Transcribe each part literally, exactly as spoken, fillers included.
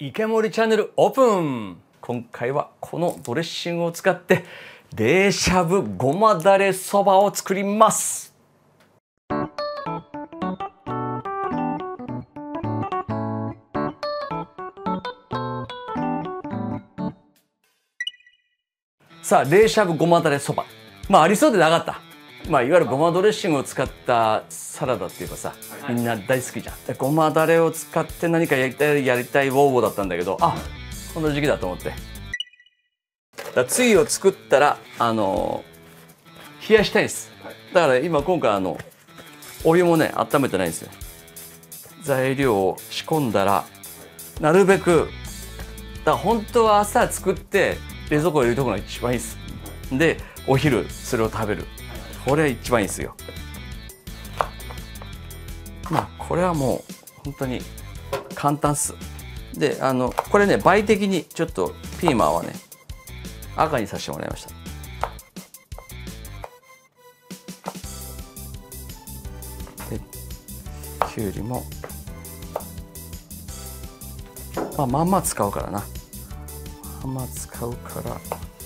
池森チャンネルオープン。今回はこのドレッシングを使って冷しゃぶごまだれそばを作ります。さあ、冷しゃぶごまだれそば、まあありそうでなかった。まあいわゆるごまドレッシングを使ったサラダっていうかさ、みんな大好きじゃん。でごまだれを使って何かやりたいやりたいウォーウォーだったんだけど、あ、この時期だと思って。だつゆを作ったらあの冷やしたいです。だから今今回あのお湯もね温めてないんですよ。材料を仕込んだらなるべく、だから本当は朝作って冷蔵庫に入れとくのが一番いいです。でお昼それを食べる、これ一番いいですよ。まあこれはもう本当に簡単っす。であのこれね倍的にちょっとピーマンはね赤にさせてもらいました。できゅうりもまあまんま使うからな、まんま使うから。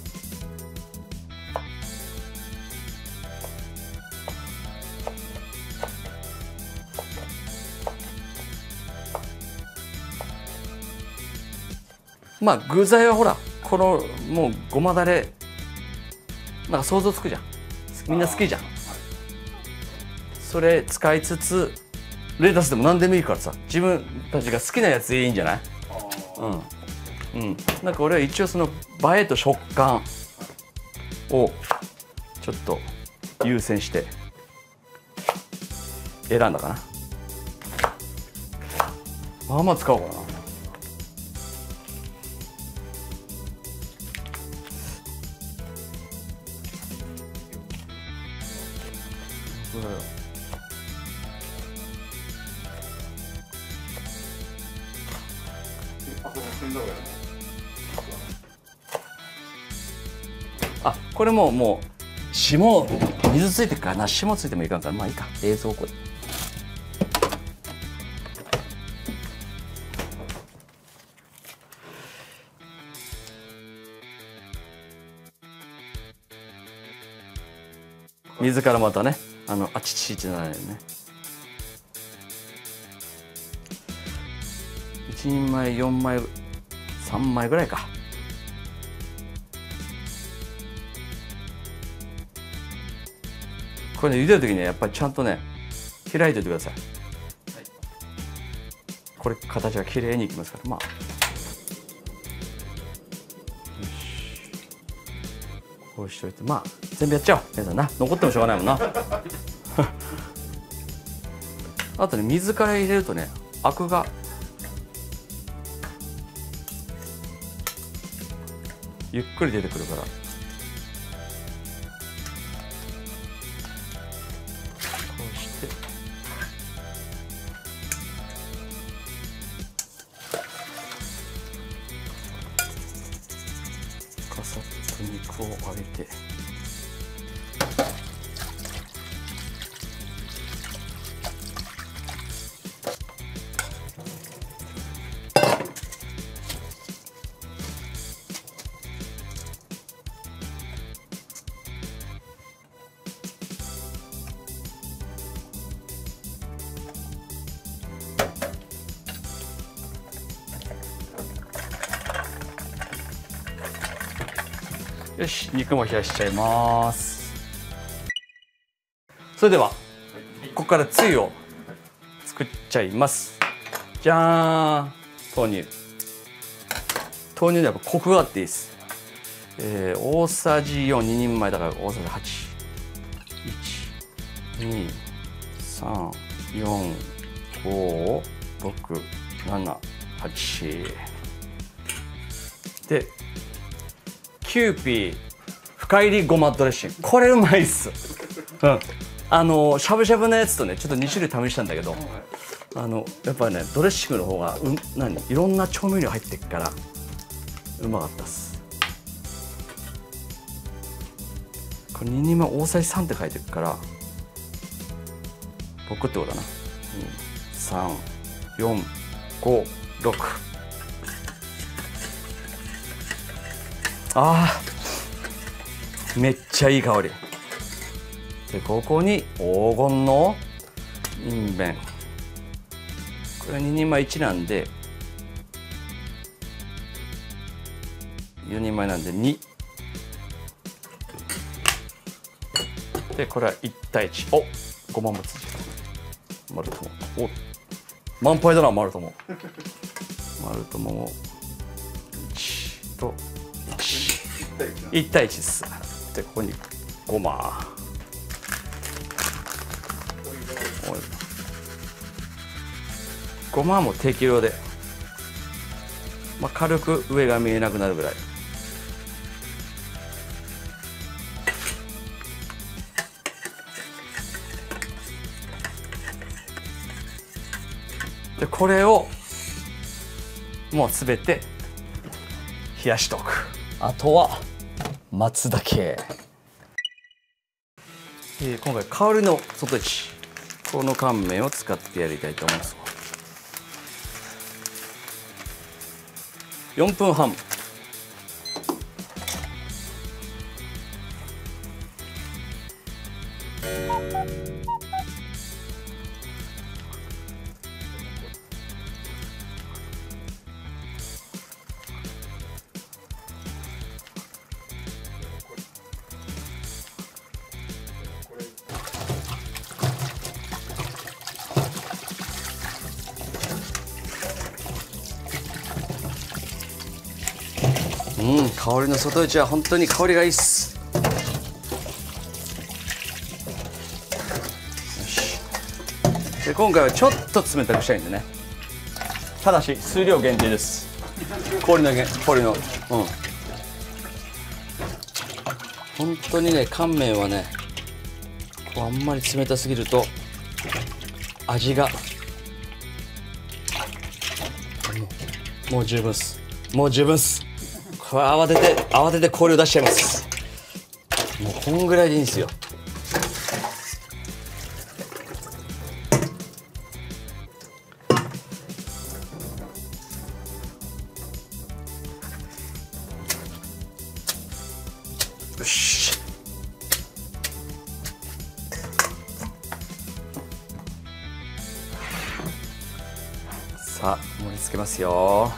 まあ具材はほらこのもうごまだれなんか想像つくじゃん、みんな好きじゃん。それ使いつつレタスでも何でもいいからさ、自分たちが好きなやつでいいんじゃない？うんうん。なんか俺は一応その映えと食感をちょっと優先して選んだかな。まあまあ使おうかな。あ、これももう霜水ついてるからな、霜ついてもいかんから、まあいいか、冷蔵庫で。水からまたね、あのあちちちならないよね。一人前よんまいさんまいぐらいか。これね茹でる時にねやっぱりちゃんとね開いておいてください。はい、これ形が綺麗にいきますから、まあこうしといて、まあ全部やっちゃおう皆さんな、残ってもしょうがないもんな。あとね水から入れるとねアクがゆっくり出てくるから。カサッと肉を揚げて、よし、肉も冷やしちゃいます。それではここからつゆを作っちゃいます。じゃーん、豆乳。豆乳でやっぱコクがあっていいです。えー、大さじよん、ににんまえだから大さじはち。いち、に、さん、よん、ご、ろく、なな、はちでキューピー深入りごまドレッシング、これうまいっす。うん、あのしゃぶしゃぶのやつとねちょっとに種類試したんだけど、あのやっぱりねドレッシングの方がうん何いろんな調味料入ってっからうまかったっす。これににんまえ大さじさんって書いてるからろくってことだな。に、さん、よん、ご、ろくあー、めっちゃいい香りで、ここに黄金のにんべん、これににんまえいちなんでよにんまえなんでにで、これはいちたいいち。お、ごまもつマルトモ、お、満杯だな。マルトモマルトモもいちといち、いちたいいちです。で、ここにごま、ごまも適量で、まあ、軽く上が見えなくなるぐらい。で、これをもうすべて冷やしておく。あとは待つだけ。えー、今回香りの外イチ、この乾麺を使ってやりたいと思います。よんぷんはん。うん、香りの外イチは本当に香りがいいっす。よし。で、今回はちょっと冷たくしたいんでね。ただし数量限定です。氷の氷の、うん。本当にね、乾麺はね、こうあんまり冷たすぎると味がもう、もう十分っす。もう十分っす。これ慌てて慌てて氷を出しちゃいます。もうこんぐらいでいいんですよ。よし。さあ盛り付けますよ。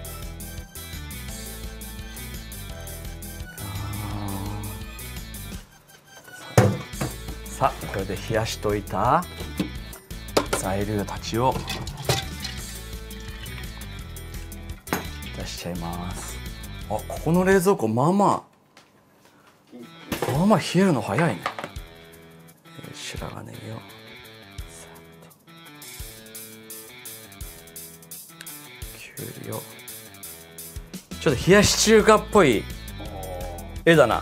さあこれで冷やしといた材料たちを出しちゃいます。あ、ここの冷蔵庫まあまあまあまあ冷えるの早いね。白髪ネギをきゅうりをちょっと冷やし中華っぽい絵だな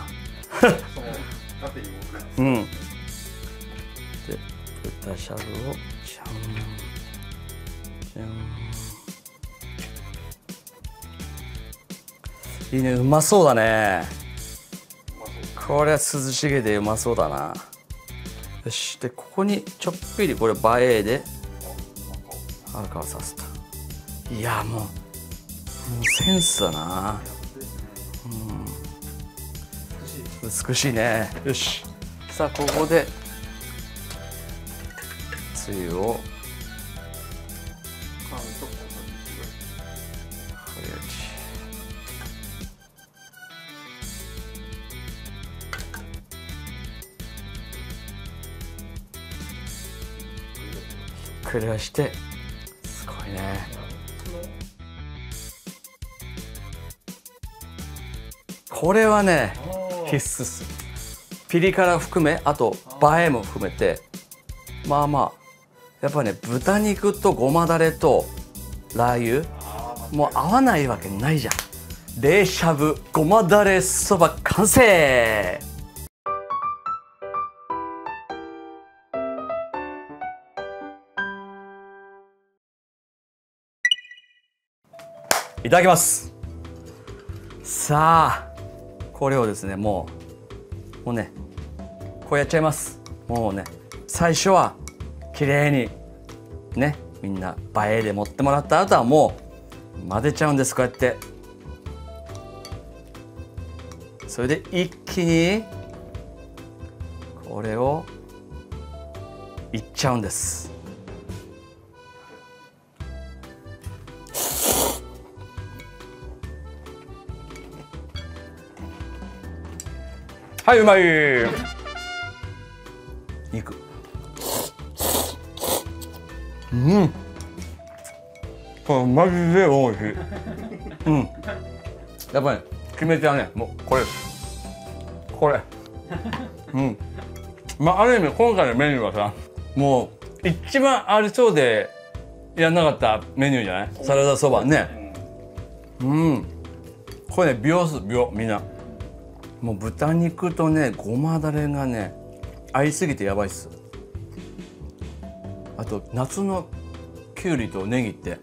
うんで、豚しゃぶをじゃんじゃん。いいね、うまそうだね。これは涼しげでうまそうだな。よし、でここにちょっぴりこれバエーで赤をさせた。いやもうもうセンスだな、うん、美しいね。よし、さあここでつゆをひっくり返して、すごいね。これはね必須っす。ピリ辛含め、あと映えも含めて、まあまあやっぱね、豚肉とごまだれとラー油もう合わないわけないじゃん。冷しゃぶごまだれそば完成。いただきます。さあこれをですね、もうもうねこうやっちゃいます。もうね、最初は綺麗にね、みんな映えで持ってもらった後はもう混ぜちゃうんです。こうやってそれで一気にこれをいっちゃうんです。はい、うまい。肉。うん。これマジで美味しい。うん。やっぱり決め手はね、もうこれです。これ。うん。まあある意味今回のメニューはさ、もう一番ありそうでやんなかったメニューじゃない？サラダそばね。うん。これね、秒数秒みんな。もう豚肉とねごまだれがね合いすぎてやばいっす。あと夏のきゅうりとネギって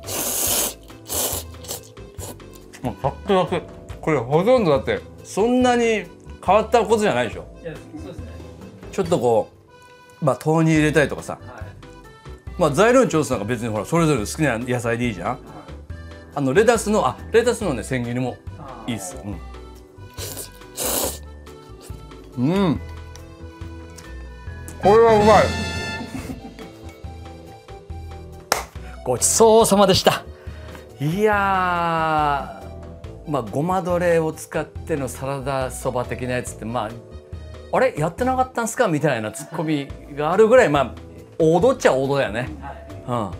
もうサックサク。これほとんどだってそんなに変わったことじゃないでしょ。 いや、そうですね。 ちょっとこうまあ豆乳入れたりとかさ、 はい、 まあ材料の調整なんか別にほらそれぞれ好きな野菜でいいじゃん。はい、あのレタスのあレタスのね千切りもいいっす。うんうん、これはうまい。ごちそうさまでした。いやー、まあごまどれを使ってのサラダそば的なやつってまああれやってなかったんすかみたいなツッコミがあるぐらいまあ王道っちゃ王道だよね。はい、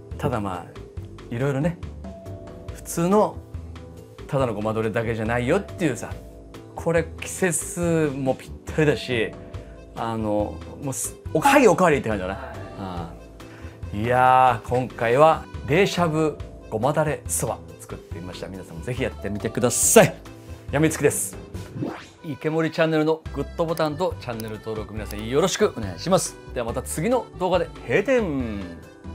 うん、ただまあいろいろね普通のただのごまどれだけじゃないよっていうさ、これ季節もぴったりだし、あのもうおかわりおかわりって感じだね。はい、いやー今回は冷しゃぶごまだれそば作ってみました。皆さんもぜひやってみてください。やみつきです。池森チャンネルのグッドボタンとチャンネル登録皆さんよろしくお願いします。ではまた次の動画で閉店。